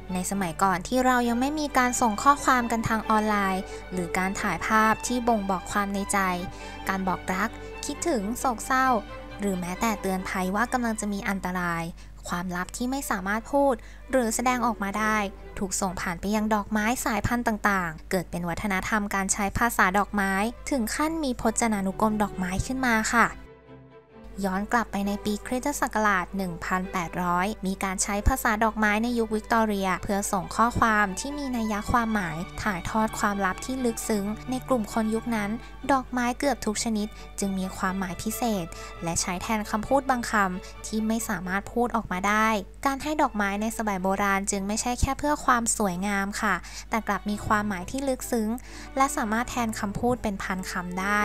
ในสมัยก่อนที่เรายังไม่มีการส่งข้อความกันทางออนไลน์หรือการถ่ายภาพที่บ่งบอกความในใจ การบอกรักคิดถึงโศกเศร้าหรือแม้แต่เตือนภัยว่ากำลังจะมีอันตรายความลับที่ไม่สามารถพูดหรือแสดงออกมาได้ถูกส่งผ่านไปยังดอกไม้สายพันธุ์ต่างๆเกิดเป็นวัฒนธรรมการใช้ภาษาดอกไม้ถึงขั้นมีพจนานุกรมดอกไม้ขึ้นมาค่ะย้อนกลับไปในปีคริสตศักราช 1800 มีการใช้ภาษาดอกไม้ในยุควิกตอเรียเพื่อส่งข้อความที่มีนัยความหมายถ่ายทอดความลับที่ลึกซึ้งในกลุ่มคนยุคนั้นดอกไม้เกือบทุกชนิดจึงมีความหมายพิเศษและใช้แทนคำพูดบางคำที่ไม่สามารถพูดออกมาได้การให้ดอกไม้ในสมัยโบราณจึงไม่ใช่แค่เพื่อความสวยงามค่ะแต่กลับมีความหมายที่ลึกซึ้งและสามารถแทนคำพูดเป็นพันคำได้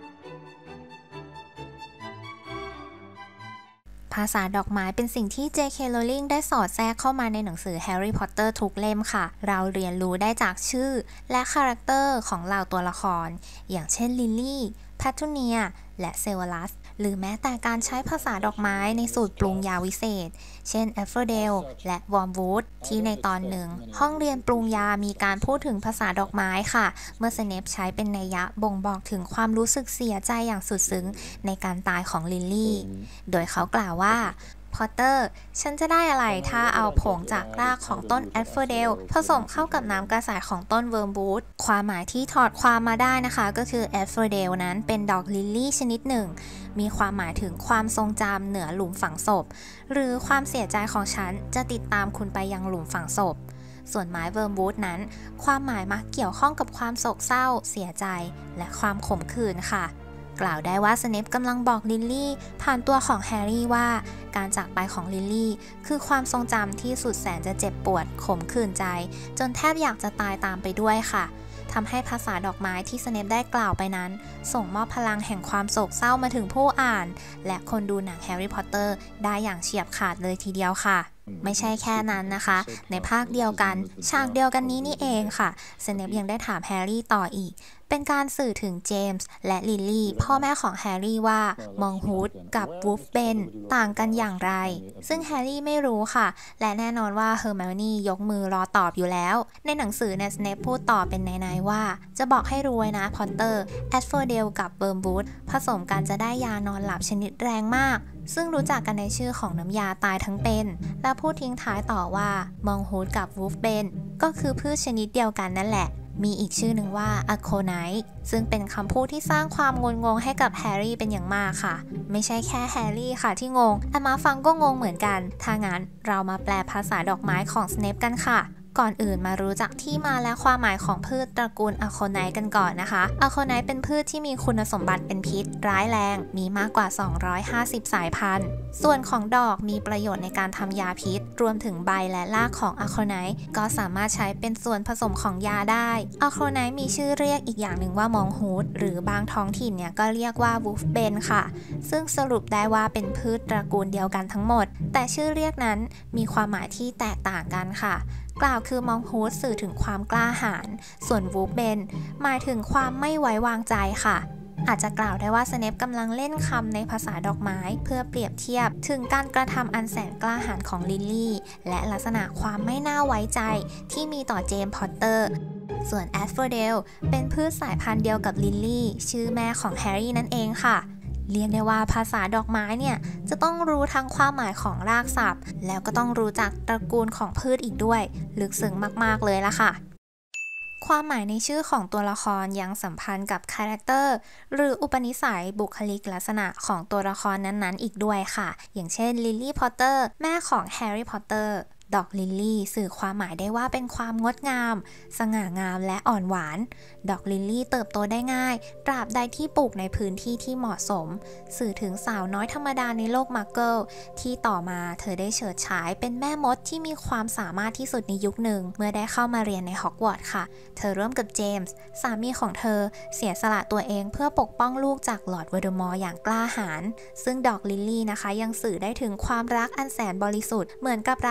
ภาษาดอกไม้เป็นสิ่งที่ J.K. Rowling ได้สอดแทรกเข้ามาในหนังสือ Harry Potter ทุกเล่มค่ะเราเรียนรู้ได้จากชื่อและคาแรคเตอร์ของเหล่าตัวละครอย่างเช่นลิลลี่แพทูเนียและเซเวลัสหรือแม้แต่การใช้ภาษาดอกไม้ในสูตรปรุงยาวิเศษเช่นแอฟโฟเดลและวอร์มวูดที่ในตอนหนึ่งห้องเรียนปรุงยามีการพูดถึงภาษาดอกไม้ค่ะเมื่อสเนปใช้เป็นนัยยะบ่งบอกถึงความรู้สึกเสียใจอย่างสุดซึ้งในการตายของลิลลี่โดยเขากล่าวว่าพอตเตอร์ฉันจะได้อะไรถ้าเอาผงจากรากของต้นแอฟโฟเดลผสมเข้ากับน้ำกระสายของต้นเวิร์มวูดความหมายที่ถอดความมาได้นะคะก็คือแอฟโฟเดลนั้นเป็นดอกลิลลี่ชนิดหนึ่งมีความหมายถึงความทรงจำเหนือหลุมฝังศพหรือความเสียใจของฉันจะติดตามคุณไปยังหลุมฝังศพส่วนไม้เวิร์มวูดนั้นความหมายมักเกี่ยวข้องกับความโศกเศร้าเสียใจและความขมขื่นค่ะกล่าวได้ว่าสเนปกำลังบอกลิลลี่ผ่านตัวของแฮร์รี่ว่าการจากไปของลิลลี่คือความทรงจำที่สุดแสนจะเจ็บปวดขมขื่นใจจนแทบอยากจะตายตามไปด้วยค่ะทำให้ภาษาดอกไม้ที่สเนปได้กล่าวไปนั้นส่งมอบพลังแห่งความโศกเศร้ามาถึงผู้อ่านและคนดูหนังแฮร์รี่พอตเตอร์ได้อย่างเฉียบขาดเลยทีเดียวค่ะไม่ใช่แค่นั้นนะคะในภาคเดียวกันฉากเดียวกันนี้นี่เองค่ะสเนปยังได้ถามแฮร์รี่ต่ออีกเป็นการสื่อถึงเจมส์และลิลลี่พ่อแม่ของแฮร์รี่ว่ามองฮูดกับวูฟเบนต่างกันอย่างไรซึ่งแฮร์รี่ไม่รู้ค่ะและแน่นอนว่าเฮอร์ไมโอนี่ยกมือรอตอบอยู่แล้วในหนังสือเนี่ยสเนปพูดต่อเป็นในๆว่าจะบอกให้รู้ไว้นะพอตเตอร์แอสโฟเดลกับเบิร์มวูดผสมกันจะได้ยานอนหลับชนิดแรงมากซึ่งรู้จักกันในชื่อของน้ำยาตายทั้งเป็นและพูดทิ้งท้ายต่อว่ามองฮูดกับวูฟเบนก็คือพืชชนิดเดียวกันนั่นแหละมีอีกชื่อหนึ่งว่าอะโคไนท์ซึ่งเป็นคำพูดที่สร้างความงุนงงให้กับแฮร์รี่เป็นอย่างมากค่ะไม่ใช่แค่แฮร์รี่ค่ะที่งงแอมมาฟังก็งงเหมือนกันถ้างั้นเรามาแปลภาษาดอกไม้ของสเนปกันค่ะก่อนอื่นมารู้จักที่มาและความหมายของพืชตระกูลอะโคไนท์กันก่อนนะคะอะโคไนท์เป็นพืชที่มีคุณสมบัติเป็นพิษร้ายแรงมีมากกว่า250สายพันธุ์ส่วนของดอกมีประโยชน์ในการทำยาพิษรวมถึงใบและรากของอะโคไนท์ก็สามารถใช้เป็นส่วนผสมของยาได้อะโคไนท์มีชื่อเรียกอีกอย่างหนึ่งว่ามองฮูดหรือบางท้องถิ่นเนี่ยก็เรียกว่าวูฟเบนค่ะซึ่งสรุปได้ว่าเป็นพืชตระกูลเดียวกันทั้งหมดแต่ชื่อเรียกนั้นมีความหมายที่แตกต่างกันค่ะกล่าวคือมองฮูดสื่อถึงความกล้าหาญส่วนวูฟเบนหมายถึงความไม่ไว้วางใจค่ะอาจจะกล่าวได้ว่าสเนปกำลังเล่นคำในภาษาดอกไม้เพื่อเปรียบเทียบถึงการกระทำอันแสนกล้าหาญของลิลลี่และลักษณะความไม่น่าไว้ใจที่มีต่อเจมส์พอตเตอร์ส่วนแอสโฟเดลเป็นพืชสายพันธุ์เดียวกับลิลลี่ชื่อแม่ของแฮร์รี่นั่นเองค่ะเรียกได้ว่าภาษาดอกไม้เนี่ยจะต้องรู้ทั้งความหมายของรากศัพท์แล้วก็ต้องรู้จักตระกูลของพืชอีกด้วยลึกซึ้งมากๆเลยล่ะค่ะความหมายในชื่อของตัวละครยังสัมพันธ์กับคาแรคเตอร์หรืออุปนิสัยบุคลิกลักษณะของตัวละครนั้นๆอีกด้วยค่ะอย่างเช่นลิลลี่พอตเตอร์แม่ของแฮร์รี่พอตเตอร์ดอกลิลลี่สื่อความหมายได้ว่าเป็นความงดงามสง่างามและอ่อนหวานดอกลิลลี่เติบโตได้ง่ายตราบใดที่ปลูกในพื้นที่ที่เหมาะสมสื่อถึงสาวน้อยธรรมดาในโลกมักเกิลที่ต่อมาเธอได้เฉิดฉายเป็นแม่มดที่มีความสามารถที่สุดในยุคหนึ่งเมื่อได้เข้ามาเรียนในฮอกวอตส์ค่ะเธอร่วมกับเจมส์สามีของเธอเสียสละตัวเองเพื่อปกป้องลูกจากลอร์ดวอลเดอมอร์อย่างกล้าหาญซึ่งดอกลิลลี่นะคะยังสื่อได้ถึงความรักอันแสนบริสุทธิ์เหมือนกับรักที่แม่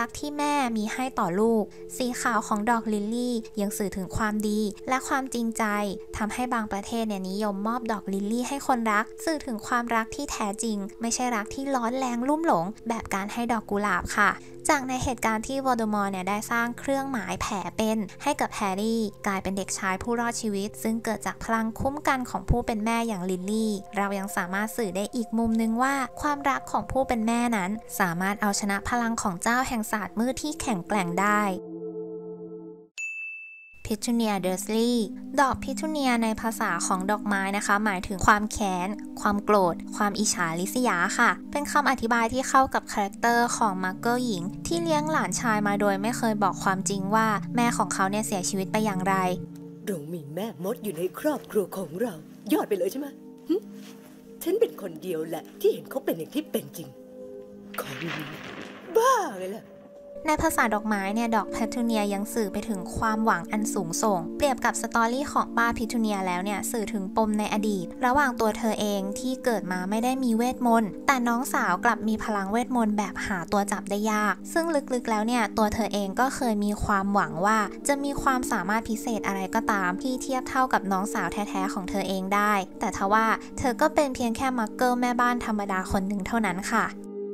ม่มีให้ต่อลูกสีขาวของดอกลิลลี่ยังสื่อถึงความดีและความจริงใจทำให้บางประเทศนิยมมอบดอกลิลลี่ให้คนรักสื่อถึงความรักที่แท้จริงไม่ใช่รักที่ร้อนแรงลุ่มหลงแบบการให้ดอกกุหลาบค่ะจากในเหตุการณ์ที่วอลเดอมอร์ได้สร้างเครื่องหมายแผลเป็นให้กับแฮร์รี่กลายเป็นเด็กชายผู้รอดชีวิตซึ่งเกิดจากพลังคุ้มกันของผู้เป็นแม่อย่างลิลลี่เรายังสามารถสื่อได้อีกมุมนึงว่าความรักของผู้เป็นแม่นั้นสามารถเอาชนะพลังของเจ้าแห่งศาสตร์มืดที่แข็งแกร่งได้พิทูเนียเดอร์สลีย์ดอกพิทูเนียในภาษาของดอกไม้นะคะหมายถึงความแค้นความโกรธความอิจฉาริษยาค่ะเป็นคำอธิบายที่เข้ากับคาแรคเตอร์ของมักเกิลหญิงที่เลี้ยงหลานชายมาโดยไม่เคยบอกความจริงว่าแม่ของเขาเสียชีวิตไปอย่างไรเรามีแม่มดอยู่ในครอบครัวของเรายอดไปเลยใช่ไหมฉันเป็นคนเดียวแหละที่เห็นเขาเป็นอย่างที่เป็นจริงคนบ้าเลยล่ะในภาษาดอกไม้ดอกพิทูเนียยังสื่อไปถึงความหวังอันสูงส่งเปรียบกับสตอรี่ของป้าพิทูเนียแล้วสื่อถึงปมในอดีตระหว่างตัวเธอเองที่เกิดมาไม่ได้มีเวทมนต์แต่น้องสาวกลับมีพลังเวทมนต์แบบหาตัวจับได้ยากซึ่งลึกๆแล้วตัวเธอเองก็เคยมีความหวังว่าจะมีความสามารถพิเศษอะไรก็ตามที่เทียบเท่ากับน้องสาวแท้ๆของเธอเองได้แต่ทว่าเธอก็เป็นเพียงแค่มักเกิลแม่บ้านธรรมดาคนหนึ่งเท่านั้นค่ะ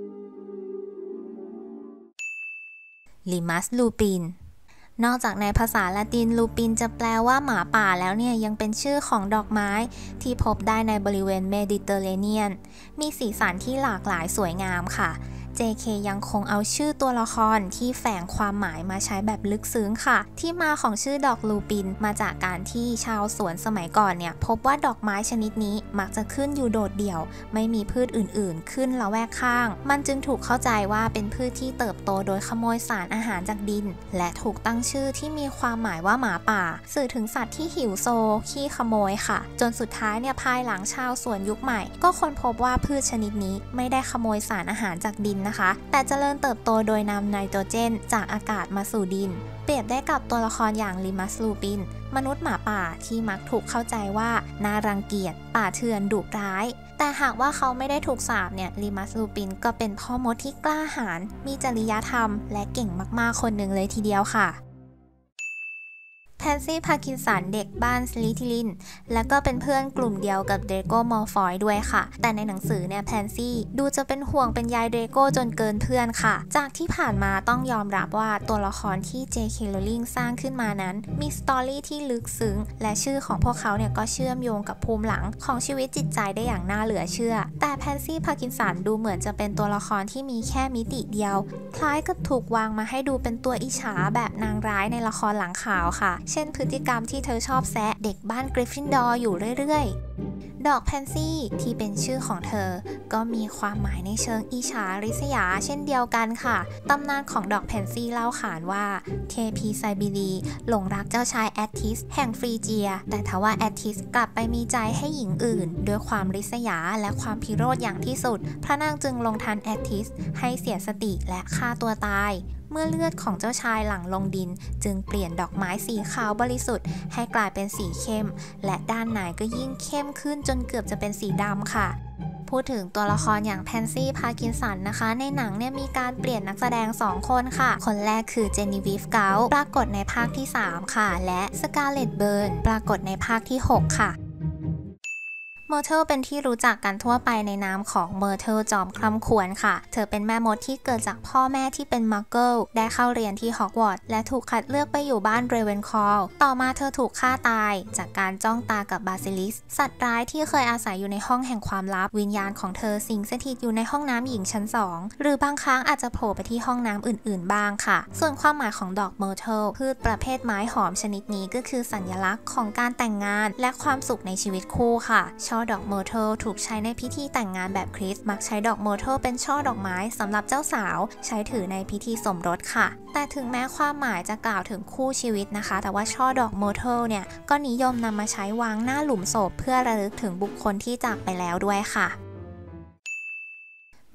ลิมัสลูปินนอกจากในภาษาละตินลูปินจะแปลว่าหมาป่าแล้วยังเป็นชื่อของดอกไม้ที่พบได้ในบริเวณเมดิเตอร์เรเนียนมีสีสันที่หลากหลายสวยงามค่ะ JK ยังคงเอาชื่อตัวละครที่แฝงความหมายมาใช้แบบลึกซึ้งค่ะที่มาของชื่อดอกลูปินมาจากการที่ชาวสวนสมัยก่อนพบว่าดอกไม้ชนิดนี้มักจะขึ้นอยู่โดดเดี่ยวไม่มีพืชอื่นๆขึ้นละแวกข้างมันจึงถูกเข้าใจว่าเป็นพืชที่เติบโตโดยขโมยสารอาหารจากดินและถูกตั้งชื่อที่มีความหมายว่าหมาป่าสื่อถึงสัตว์ที่หิวโซขี้ขโมยค่ะจนสุดท้ายภายหลังชาวสวนยุคใหม่ก็ค้นพบว่าพืชชนิดนี้ไม่ได้ขโมยสารอาหารจากดินนะคะแต่เจริญเติบโตโดยนำไนโตรเจนจากอากาศมาสู่ดินเปรียบได้กับตัวละครอย่างลิมัสลูปินมนุษย์หมาป่าที่มักถูกเข้าใจว่าน่ารังเกียจป่าเถื่อนดุร้ายแต่หากว่าเขาไม่ได้ถูกสาปลิมัสลูปินก็เป็นพ่อมดที่กล้าหาญมีจริยธรรมและเก่งมากๆคนหนึ่งเลยทีเดียวค่ะแพนซี่พากินสันเด็กบ้านสลิธีรินและก็เป็นเพื่อนกลุ่มเดียวกับเดรโก้มอลฟอยด้วยค่ะแต่ในหนังสือแพนซี่ดูจะเป็นห่วงเป็นใยเดรโก้จนเกินเพื่อนค่ะจากที่ผ่านมาต้องยอมรับว่าตัวละครที่ JK Rowling สร้างขึ้นมานั้นมีสตอรี่ที่ลึกซึ้งและชื่อของพวกเขาก็เชื่อมโยงกับภูมิหลังของชีวิตจิตใจได้อย่างน่าเหลือเชื่อแต่แพนซี่พากินสันดูเหมือนจะเป็นตัวละครที่มีแค่มิติเดียวคล้ายกับถูกวางมาให้ดูเป็นตัวอิจฉาแบบนางร้ายในละครหลังข่าวค่ะเช่นพฤติกรรมที่เธอชอบแซะเด็กบ้านกริฟฟินดอร์อยู่เรื่อยๆดอกแพนซี่ที่เป็นชื่อของเธอก็มีความหมายในเชิงอิจฉาริษยาเช่นเดียวกันค่ะตำนานของดอกแพนซี่เล่าขานว่าเทพีไซบีรีหลงรักเจ้าชายแอตทิสแห่งฟรีเจียแต่ทว่าแอตทิสกลับไปมีใจให้หญิงอื่นด้วยความริษยาและความพิโรธอย่างที่สุดพระนางจึงลงทันแอตทิสให้เสียสติและฆ่าตัวตายเมื่อเลือดของเจ้าชายหลั่งลงดินจึงเปลี่ยนดอกไม้สีขาวบริสุทธิ์ให้กลายเป็นสีเข้มและด้านในก็ยิ่งเข้มขึ้นจนเกือบจะเป็นสีดำค่ะพูดถึงตัวละครอย่างแพนซี่พากินสันนะคะในหนังมีการเปลี่ยนนักแสดง2คนค่ะคนแรกคือเจนนิวิฟเกลปรากฏในภาคที่3ค่ะและสกาเลตเบิร์นปรากฏในภาคที่6ค่ะเมอร์เทิลเป็นที่รู้จักกันทั่วไปในนามของเมอร์เทิลจอมคร่ำครวญค่ะเธอเป็นแม่มดที่เกิดจากพ่อแม่ที่เป็นมักเกิลได้เข้าเรียนที่ฮอกวอตส์และถูกคัดเลือกไปอยู่บ้านเรเวนคอลต่อมาเธอถูกฆ่าตายจากการจ้องตากับบาซิลิสสัตว์ร้ายที่เคยอาศัยอยู่ในห้องแห่งความลับวิญญาณของเธอสิงสถิตอยู่ในห้องน้ำหญิงชั้น2หรือบางครั้งอาจจะโผล่ไปที่ห้องน้ำอื่นๆบ้างค่ะส่วนความหมายของดอกเมอร์เทิลพืชประเภทไม้หอมชนิดนี้ก็คือสัญลักษณ์ของการแต่งงานและความสุขในชีวิตคู่ค่ะช่อดอกเมอร์เทิลถูกใช้ในพิธีแต่งงานแบบคริสต์มักใช้ดอกเมอร์เทิลเป็นช่อดอกไม้สำหรับเจ้าสาวใช้ถือในพิธีสมรสค่ะแต่ถึงแม้ความหมายจะกล่าวถึงคู่ชีวิตนะคะแต่ว่าช่อดอกเมอร์เทิลก็นิยมนำมาใช้วางหน้าหลุมศพเพื่อระลึกถึงบุคคลที่จากไปแล้วด้วยค่ะ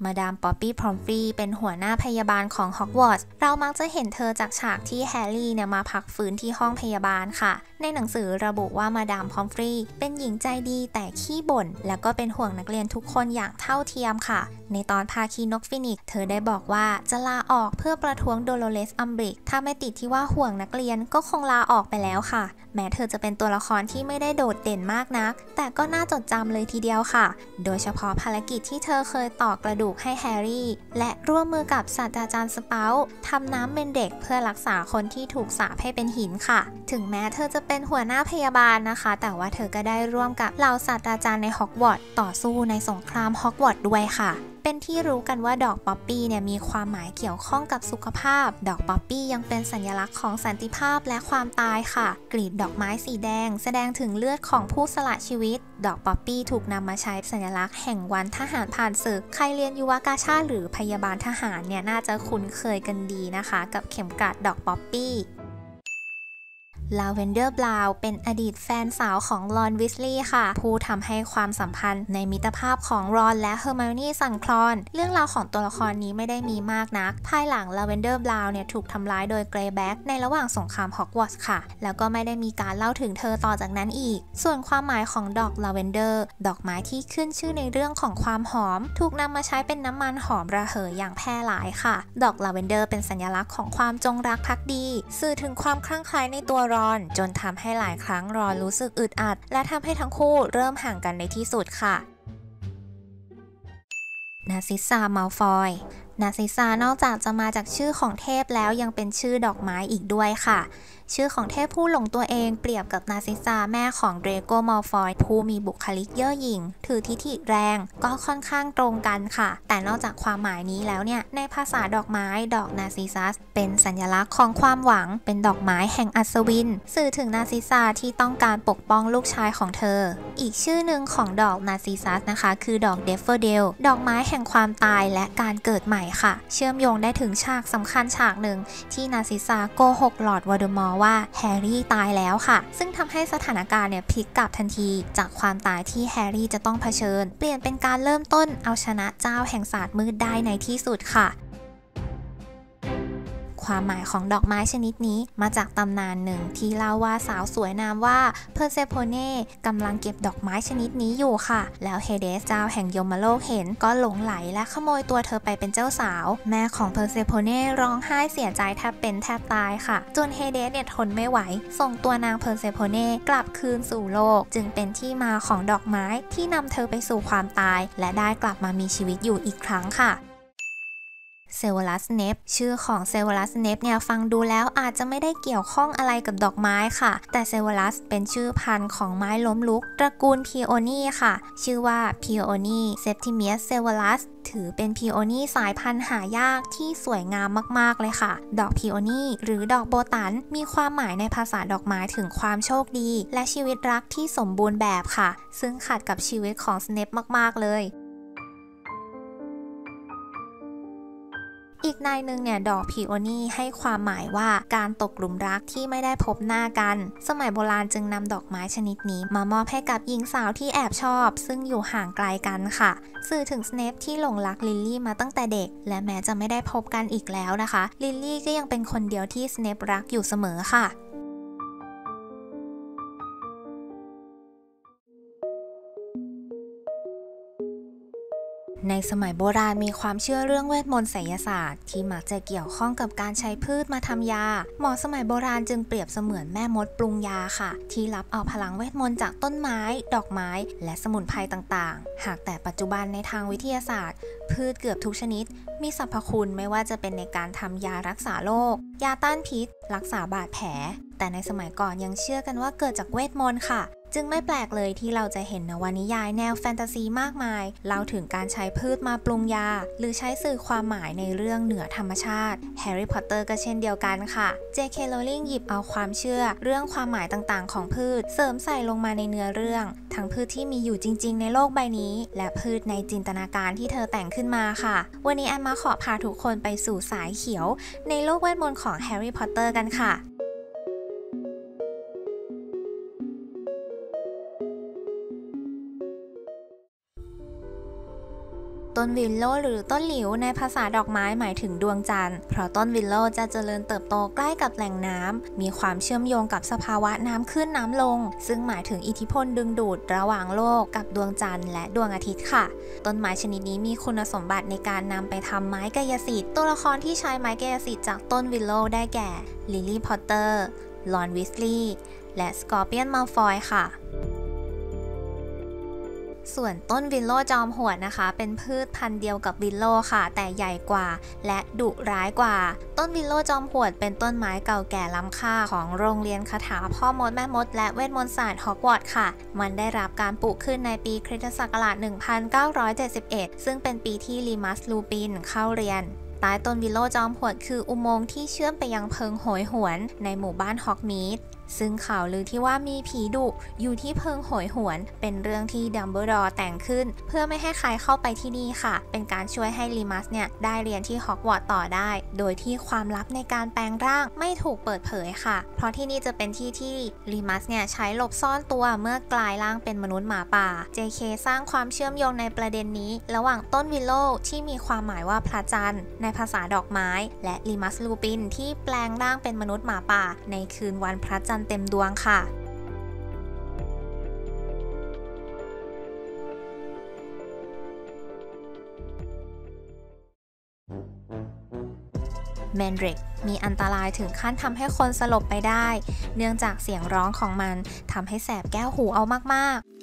มาดามป๊อปปี้พรอมฟรีเป็นหัวหน้าพยาบาลของฮอกวอตส์เรามักจะเห็นเธอจากฉากที่แฮร์รี่เนี่ยมาพักฟื้นที่ห้องพยาบาลค่ะในหนังสือระบุว่ามาดามพรอมฟรีเป็นหญิงใจดีแต่ขี้บ่นแล้วก็เป็นห่วงนักเรียนทุกคนอย่างเท่าเทียมค่ะในตอนพาคีนกฟินิกซ์เธอได้บอกว่าจะลาออกเพื่อประท้วงโดโลเรสอัมบริกถ้าไม่ติดที่ว่าห่วงนักเรียนก็คงลาออกไปแล้วค่ะแม้เธอจะเป็นตัวละครที่ไม่ได้โดดเด่นมากนักแต่ก็น่าจดจำเลยทีเดียวค่ะโดยเฉพาะภารกิจที่เธอเคยต่อกระดูกให้แฮร์รี่และร่วมมือกับศาสตราจารย์สเปาท์ทำน้ำเป็นเด็กเพื่อรักษาคนที่ถูกสาปให้เป็นหินค่ะถึงแม้เธอจะเป็นหัวหน้าพยาบาลนะคะแต่ว่าเธอก็ได้ร่วมกับเหล่าศาสตราจารย์ในฮอกวอตส์ต่อสู้ในสงครามฮอกวอตส์ด้วยค่ะเป็นที่รู้กันว่าดอกป๊อปปี้เนี่ยมีความหมายเกี่ยวข้องกับสุขภาพดอกป๊อปปี้ยังเป็นสัญลักษณ์ของสันติภาพและความตายค่ะกลีบดอกไม้สีแดงแสดงถึงเลือดของผู้สละชีวิตดอกป๊อปปี้ถูกนำมาใช้สัญลักษณ์แห่งวันทหารผ่านศึกใครเรียนยุวกาชาติหรือพยาบาลทหารเนี่ยน่าจะคุ้นเคยกันดีนะคะกับเข็มกลัดดอกป๊อปปี้ลาเวนเดอร์บราวน์เป็นอดีตแฟนสาวของรอนวิสลีย์ค่ะผู้ทำให้ความสัมพันธ์ในมิตรภาพของรอนและเฮอร์ไมโอนี่สั่นคลอนเรื่องราวของตัวละครนี้ไม่ได้มีมากนักภายหลังลาเวนเดอร์บราวน์เนี่ยถูกทำร้ายโดยเกรย์แบ็กในระหว่างสงครามฮอกวอตส์ค่ะแล้วก็ไม่ได้มีการเล่าถึงเธอต่อจากนั้นอีกส่วนความหมายของดอกลาเวนเดอร์ดอกไม้ที่ขึ้นชื่อในเรื่องของความหอมถูกนำมาใช้เป็นน้ำมันหอมระเหยอย่างแพร่หลายค่ะดอกลาเวนเดอร์เป็นสัญลักษณ์ของความจงรักภักดีสื่อถึงความคลั่งไคล้ในตัวรอนจนทำให้หลายครั้งรอนรู้สึกอึดอัดและทำให้ทั้งคู่เริ่มห่างกันในที่สุดค่ะนาซิสซา มัลฟอยนาซิสซานอกจากจะมาจากชื่อของเทพแล้วยังเป็นชื่อดอกไม้อีกด้วยค่ะชื่อของเทพผู้หลงตัวเองเปรียบกับนาซิสซาแม่ของเดรโก มัลฟอยผู้มีบุคลิกเย่อหยิ่งถือทิฐิแรงก็ค่อนข้างตรงกันค่ะแต่นอกจากความหมายนี้แล้วเนี่ยในภาษาดอกไม้ดอกนาซิสซัสเป็นสัญลักษณ์ของความหวังเป็นดอกไม้แห่งอัศวินสื่อถึงนาซิสซาที่ต้องการปกป้องลูกชายของเธออีกชื่อหนึ่งของดอกนาซิสซัสนะคะคือดอกเดฟเฟอร์เดลดอกไม้แห่งความตายและการเกิดใหม่ค่ะเชื่อมโยงได้ถึงฉากสำคัญฉากหนึ่งที่นาซิสซาโกหกลอร์ด วอลเดอมอร์ว่าแฮร์รี่ตายแล้วค่ะซึ่งทำให้สถานการณ์เนี่ยพลิกกลับทันทีจากความตายที่แฮร์รี่จะต้องเผชิญเปลี่ยนเป็นการเริ่มต้นเอาชนะเจ้าแห่งศาสตร์มืดได้ในที่สุดค่ะความหมายของดอกไม้ชนิดนี้มาจากตำนานหนึ่งที่เล่าว่าสาวสวยนามว่าเพอร์เซโพเน่กำลังเก็บดอกไม้ชนิดนี้อยู่ค่ะแล้วเฮเดสเจ้าแห่งยมโลกเห็นก็หลงไหลและขโมยตัวเธอไปเป็นเจ้าสาวแม่ของเพอร์เซโพเน่ร้องไห้เสียใจแทบเป็นแทบตายค่ะจนเฮเดสเนี่ยทนไม่ไหวส่งตัวนางเพอร์เซโพเน่กลับคืนสู่โลกจึงเป็นที่มาของดอกไม้ที่นำเธอไปสู่ความตายและได้กลับมามีชีวิตอยู่อีกครั้งค่ะเซเวรัส สเนปชื่อของเซเวรัส สเนปเนี่ยฟังดูแล้วอาจจะไม่ได้เกี่ยวข้องอะไรกับดอกไม้ค่ะแต่เซเวรัสเป็นชื่อพันธุ์ของไม้ล้มลุกตระกูลพีโอนีค่ะชื่อว่าพีโอนีเซปติเมียส เซเวรัสถือเป็นพีโอนีสายพันธุ์หายากที่สวยงามมากๆเลยค่ะดอกพีโอนีหรือดอกโบตันมีความหมายในภาษาดอกไม้ถึงความโชคดีและชีวิตรักที่สมบูรณ์แบบค่ะซึ่งขัดกับชีวิตของสเนปมากๆเลยอีกนายหนึ่งเนี่ยดอกพีโอนีให้ความหมายว่าการตกหลุมรักที่ไม่ได้พบหน้ากันสมัยโบราณจึงนำดอกไม้ชนิดนี้มามอบให้กับหญิงสาวที่แอบชอบซึ่งอยู่ห่างไกลกันค่ะสื่อถึงสเนปที่หลงรักลิลลี่มาตั้งแต่เด็กและแม้จะไม่ได้พบกันอีกแล้วนะคะลิลลี่ก็ยังเป็นคนเดียวที่สเนปรักอยู่เสมอค่ะในสมัยโบราณมีความเชื่อเรื่องเวทมนต์ไสยศาสตร์ที่มักจะเกี่ยวข้องกับการใช้พืชมาทำยาหมอสมัยโบราณจึงเปรียบเสมือนแม่มดปรุงยาค่ะที่รับเอาพลังเวทมนต์จากต้นไม้ดอกไม้และสมุนไพรต่างๆหากแต่ปัจจุบันในทางวิทยาศาสตร์พืชเกือบทุกชนิดมีสรรพคุณไม่ว่าจะเป็นในการทำยารักษาโรคยาต้านพิษรักษาบาดแผลแต่ในสมัยก่อนยังเชื่อกันว่าเกิดจากเวทมนต์ค่ะจึงไม่แปลกเลยที่เราจะเห็นนวนิยายแนวแฟนตาซีมากมายเล่าถึงการใช้พืชมาปรุงยาหรือใช้สื่อความหมายในเรื่องเหนือธรรมชาติแฮร์รี่พอตเตอร์ก็เช่นเดียวกันค่ะ J.K. Rowling หยิบเอาความเชื่อเรื่องความหมายต่างๆของพืชเสริมใส่ลงมาในเนื้อเรื่องทั้งพืชที่มีอยู่จริงๆในโลกใบนี้และพืชในจินตนาการที่เธอแต่งขึ้นมาค่ะวันนี้แอนมาขอพาทุกคนไปสู่สายเขียวในโลกเวทมนต์ของแฮร์รี่พอตเตอร์กันค่ะต้นวิลโลหรือต้นหลิวในภาษาดอกไม้หมายถึงดวงจันทร์เพราะต้นวิลโลจะเจริญเติบโตใกล้กับแหล่งน้ำมีความเชื่อมโยงกับสภาวะน้ำขึ้นน้ำลงซึ่งหมายถึงอิทธิพลดึงดูดระหว่างโลกกับดวงจันทร์และดวงอาทิตย์ค่ะต้นไม้ชนิดนี้มีคุณสมบัติในการนำไปทำไม้กายสิทธิ์ตัวละครที่ใช้ไม้กายสิทธิ์จากต้นวิลโลได้แก่ลิลลี่พอตเตอร์รอนวิสลีย์และสกอร์เปียนมัลฟอยค่ะส่วนต้นวิลโลจอมหวดนะคะเป็นพืชพันธุ์เดียวกับวิลโลค่ะแต่ใหญ่กว่าและดุร้ายกว่าต้นวิลโลจอมหวดเป็นต้นไม้เก่าแก่ล้ำค่าของโรงเรียนคาถาพ่อมดแม่มดและเวทมนต์ศาสตร์ฮอกวอตส์ค่ะมันได้รับการปลูกขึ้นในปีคริสตศักราช 1971 ซึ่งเป็นปีที่รีมัส ลูปินเข้าเรียนใต้ต้นวิลโลจอมหวดคืออุโมงค์ที่เชื่อมไปยังเพิงโหยหวนในหมู่บ้านฮอกมีดซึ่งข่าวลือที่ว่ามีผีดุอยู่ที่เพิงโหยหวนเป็นเรื่องที่ดัมเบิลดอร์แต่งขึ้นเพื่อไม่ให้ใครเข้าไปที่นี่ค่ะเป็นการช่วยให้รีมัสเนี่ยได้เรียนที่ฮอกวอตส์ต่อได้โดยที่ความลับในการแปลงร่างไม่ถูกเปิดเผยค่ะเพราะที่นี่จะเป็นที่ที่รีมัสเนี่ยใช้หลบซ่อนตัวเมื่อกลายร่างเป็นมนุษย์หมาป่า JK สร้างความเชื่อมโยงในประเด็นนี้ระหว่างต้นวิลโลที่มีความหมายว่าพระจันทร์ในภาษาดอกไม้และรีมัส ลูปินที่แปลงร่างเป็นมนุษย์หมาป่าในคืนวันพระจันทร์เต็มดวงค่ะแมนเดรกมีอันตรายถึงขั้นทำให้คนสลบไปได้เนื่องจากเสียงร้องของมันทำให้แสบแก้วหูเอามากๆ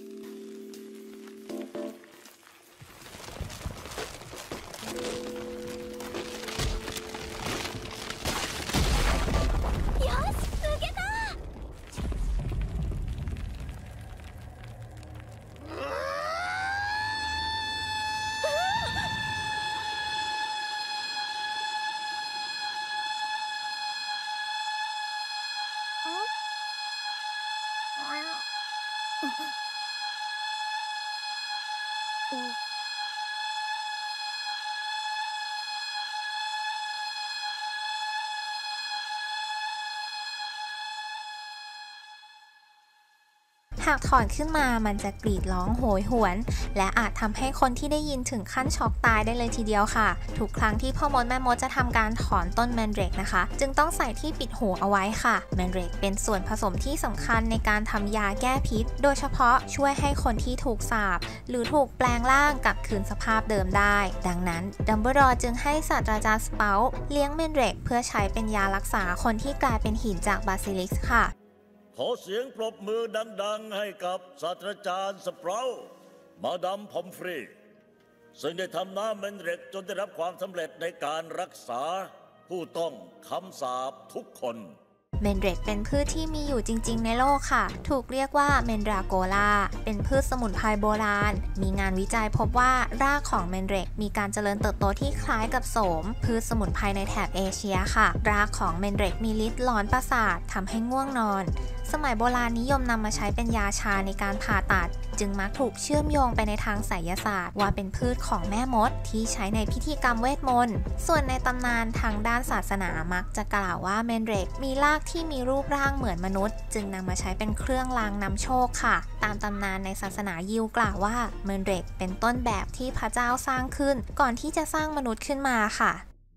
หากถอนขึ้นมามันจะกรีดร้องโหยหวนและอาจทำให้คนที่ได้ยินถึงขั้นช็อกตายได้เลยทีเดียวค่ะทุกครั้งที่พ่อมดแม่มดจะทำการถอนต้นแมนเดรกนะคะจึงต้องใส่ที่ปิดหูเอาไว้ค่ะแมนเดรกเป็นส่วนผสมที่สำคัญในการทำยาแก้พิษโดยเฉพาะช่วยให้คนที่ถูกสาปหรือถูกแปลงร่างกลับคืนสภาพเดิมได้ดังนั้นดัมเบิลดอร์จึงให้ศาสตราจารย์สเปาท์เลี้ยงแมนเดรกเพื่อใช้เป็นยารักษาคนที่กลายเป็นหินจากบาซิลิสก์ค่ะขอเสียงปรบมือดังๆให้กับศาสตราจารย์สเปราท์มาดามพอมฟรีซึ่งได้ทำน้ำแมนเดรกจนได้รับความสำเร็จในการรักษาผู้ต้องคำสาปทุกคนเมนเดรกเป็นพืชที่มีอยู่จริงๆในโลกค่ะถูกเรียกว่าเมนดราโกลาเป็นพืชสมุนไพรโบราณมีงานวิจัยพบว่ารากของเมนเดรกมีการเจริญเติบโตที่คล้ายกับโสมพืชสมุนไพรในแถบเอเชียค่ะรากของเมนเดรกมีฤทธิ์หลอนประสาททำให้ง่วงนอนสมัยโบราณนิยมนำมาใช้เป็นยาชาในการผ่าตัดจึงมักถูกเชื่อมโยงไปในทางไสยศาสตร์ว่าเป็นพืชของแม่มดที่ใช้ในพิธีกรรมเวทมนต์ส่วนในตำนานทางด้านศาสนามักจะกล่าวว่าเมนเดรกมีรากที่มีรูปร่างเหมือนมนุษย์จึงนำมาใช้เป็นเครื่องรางนำโชคค่ะตามตำนานในศาสนายิวกล่าวว่าเมนเดรกเป็นต้นแบบที่พระเจ้าสร้างขึ้นก่อนที่จะสร้างมนุษย์ขึ้นมาค่ะ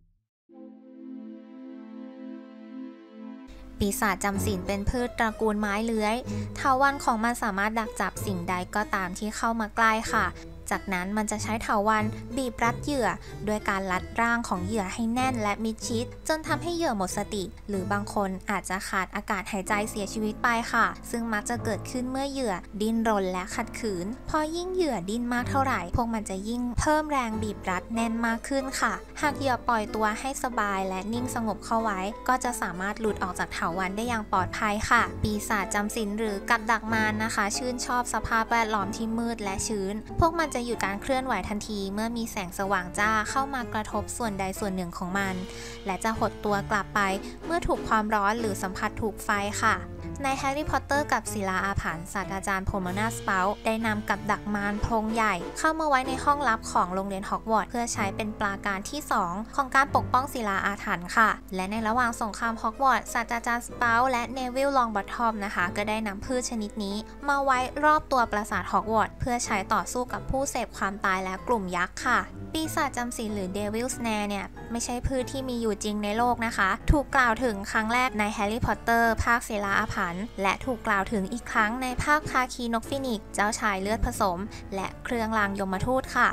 ปีศาจจำศีลเป็นพืชตระกูลไม้เลื้อยเถาวัลย์ของมันสามารถดักจับสิ่งใดก็ตามที่เข้ามาใกล้ค่ะจากนั้นมันจะใช้เถาวัลย์บีบรัดเหยื่อโดยการรัดร่างของเหยื่อให้แน่นและมิดชิดจนทำให้เหยื่อหมดสติหรือบางคนอาจจะขาดอากาศหายใจเสียชีวิตไปค่ะซึ่งมักจะเกิดขึ้นเมื่อเหยื่อดิ้นรนและขัดขืนพอยิ่งเหยื่อดิ้นมากเท่าไหร่พวกมันจะยิ่งเพิ่มแรงบีบรัดแน่นมากขึ้นค่ะหากเหยื่อปล่อยตัวให้สบายและนิ่งสงบเข้าไว้ก็จะสามารถหลุดออกจากเถาวัลย์ได้อย่างปลอดภัยค่ะปีศาจจำศีลหรือกับดักมารนะคะชื่นชอบสภาพแวดล้อมที่มืดและชื้นพวกมันจะหยุดการเคลื่อนไหวทันทีเมื่อมีแสงสว่างจ้าเข้ามากระทบส่วนใดส่วนหนึ่งของมันและจะหดตัวกลับไปเมื่อถูกความร้อนหรือสัมผัสถูกไฟค่ะในแฮร์รี่พอตเตอร์กับศิลาอาถรรพ์ศาสตราจารย์โพโมนาสเปาได้นำกับดักมารโพรงใหญ่เข้ามาไว้ในห้องลับของโรงเรียนฮอกวอตส์เพื่อใช้เป็นปราการที่ 2 ของการปกป้องศิลาอาถรรพ์ค่ะและในระหว่างสงครามฮอกวอตส์ศาสตราจารย์สเปาและเนวิลลองบอททอมนะคะก็ได้นำพืชชนิดนี้มาไว้รอบตัวปราสาทฮอกวอตส์เพื่อใช้ต่อสู้กับผู้เสพความตายและกลุ่มยักษ์ค่ะปีศาจจำศีลหรือเดวิลสแนร์เนี่ยไม่ใช่พืชที่มีอยู่จริงในโลกนะคะถูกกล่าวถึงครั้งแรกในแฮร์รี่พอตเตอร์ภาคศิลาอาถรรพ์และถูกกล่าวถึงอีกครั้งในภาคภาคีนกฟินิกซ์เจ้าชายเลือดผสมและเครื่องรางยมทูตค่ะ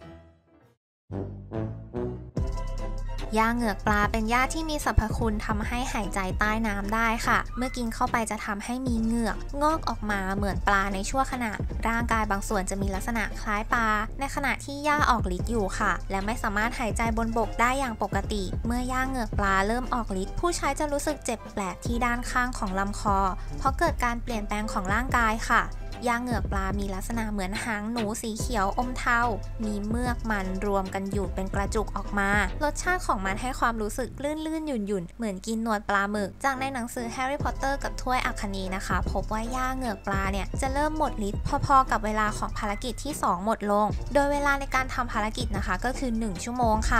ยาเหงือกปลาเป็นยาที่มีสรรพคุณทำให้หายใจใต้น้ำได้ค่ะเมื่อกินเข้าไปจะทำให้มีเหงือกงอกออกมาเหมือนปลาในชั่วขณะร่างกายบางส่วนจะมีลักษณะคล้ายปลาในขณะที่หญ้าออกฤทธิ์อยู่ค่ะและไม่สามารถหายใจบนบกได้อย่างปกติเมื่อยาเหงือกปลาเริ่มออกฤทธิ์ผู้ใช้จะรู้สึกเจ็บแปลกที่ด้านข้างของลำคอเพราะเกิดการเปลี่ยนแปลงของร่างกายค่ะยาเหงือกปลามีลักษณะเหมือนหางหนูสีเขียวอมเทามีเมือกมันรวมกันอยู่เป็นกระจุกออกมารสชาติของมันให้ความรู้สึกลื่นๆหยุ่นๆเหมือนกินหนวดปลาหมึกจากในหนังสือแฮร์รี่พอตเตอร์กับถ้วยอัคนีนะคะพบว่ายาเหงือกปลาเนี่ยจะเริ่มหมดฤทธิ์พอๆกับเวลาของภารกิจที่ 2 หมดลงโดยเวลาในการทำภารกิจนะคะก็คือ1 ชั่วโมงค่ะ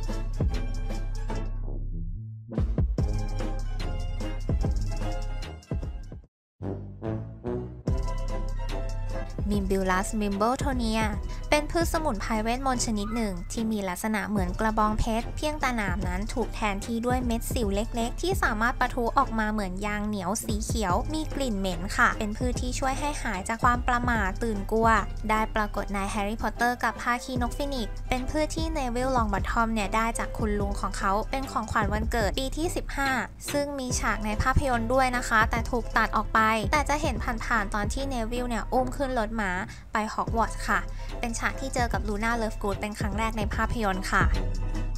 มิมบิลัสมิมเบิลโทเนียเป็นพืชสมุนไพรเวทมนต์ชนิดหนึ่งที่มีลักษณะเหมือนกระบองเพชรเพียงแต่หนามนั้นถูกแทนที่ด้วยเม็ดสิวเล็กๆที่สามารถปะทุออกมาเหมือนยางเหนียวสีเขียวมีกลิ่นเหม็นค่ะเป็นพืชที่ช่วยให้หายจากความประหม่าตื่นกลัวได้ปรากฏในแฮร์รี่พอตเตอร์กับภาคีนกฟินิกซ์เป็นพืชที่เนวิลลองบอททอมเนี่ยได้จากคุณลุงของเขาเป็นของขวัญวันเกิดปีที่ 15ซึ่งมีฉากในภาพยนตร์ด้วยนะคะแต่ถูกตัดออกไปแต่จะเห็นผ่านๆตอนที่เนวิลเนี่ยอุ้มขึ้นรถม้าไปฮอกวอตส์ค่ะเป็นฉากที่เจอกับลูน่าเลิฟกูดเป็นครั้งแรกในภาพยนตร์ค่ะ